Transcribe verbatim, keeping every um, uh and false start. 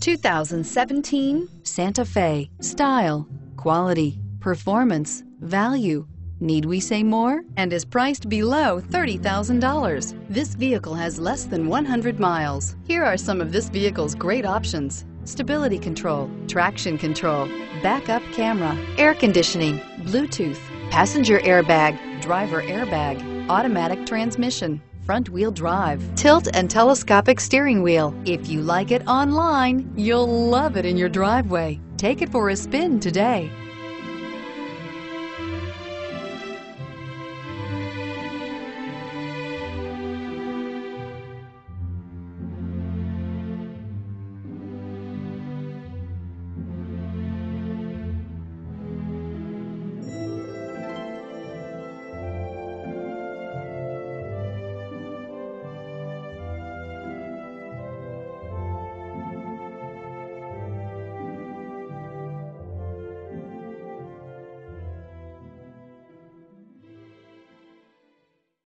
two thousand seventeen Santa Fe. Style, quality, performance, value. Need we say more? And is priced below thirty thousand dollars. This vehicle has less than one hundred miles. Here are some of this vehicle's great options: stability control, traction control, backup camera, air conditioning, Bluetooth, passenger airbag, driver airbag, automatic transmission, front wheel drive, tilt and telescopic steering wheel. If you like it online, you'll love it in your driveway. Take it for a spin today.